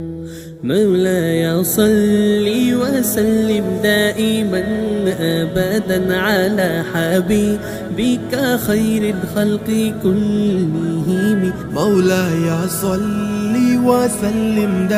مولاي صل وسلم دائما أبدا على حبيبك خير الخلق كلهم. مولاي صل وسلم